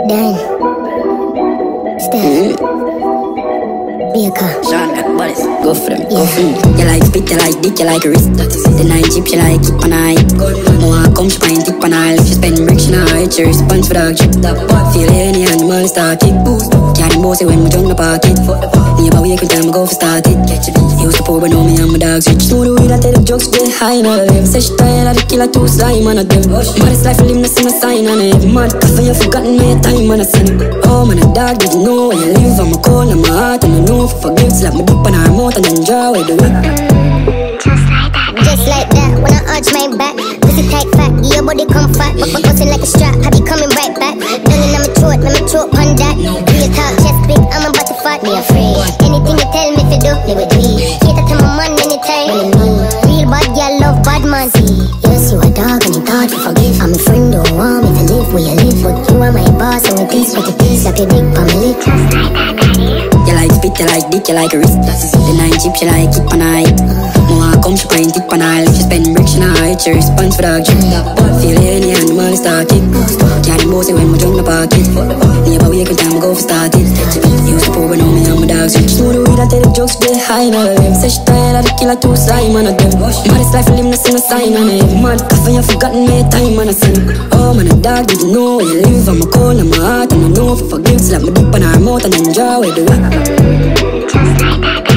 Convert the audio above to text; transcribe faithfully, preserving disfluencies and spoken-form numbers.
Dan. Steph. Baker. Sean, what is go for them, go Yeah. for them. You like spit, you like dick, you like wrist. The nine chip, she like keep an eye. More come, she find tip an eye. If she spend bricks, she not hit your response for the trip. Feel any animal start kick boost. Carry most when we jump the pocket. Never wake every time I go for start it. Used to pour, but know me and my dogs rich. Know the way that the jokes get high now. Ever say she tired of the killer two slime on a them. But it's life, live, no see no sign on it. Mad coffee, you forgotten me time on a sin. Oh man, a dog didn't know where you live. I'm a cold, I'm a heart, and I know for forgive. Slap me deep on her mouth and enjoy with the whip. Just like that, when I arch my back, pussy tight fat, your body come fat, but my pussy like a strap, I be coming right back. Down in my throat, let me throat on that. Real talk, chest big, I'm about to fart, me afraid. Anything you tell me to do, me with me. Cater to my man anytime, when me. Real bad girl, love bad man. See, yes, you a dog and you thought to forgive. I'm a friend, don't want me to live where you live, but you are my boss, so it is what it is. Like a dick on my lip. You like spit, you like dick, you like wrist. The nine chip, she like keep an eye. More come, she find tip an eye. If she spend bricks, she not hit your response for the trip. Feel any animal start kick. Carry most when we jump the pocket. Never wake every time I go for start it. Used to pour, but know me and my dogs rich. Know the way that the jokes get high now. Ever say she tired of the killer two slime on a them. But it's life, live, no see no sign on it. Mad coffee, you forgotten me time on a sin. Oh man, a dog didn't know where you live. I'm a cold, I'm a heart, and I know for forgive. Slap me deep on her mouth and enjoy with the whip. Just like that.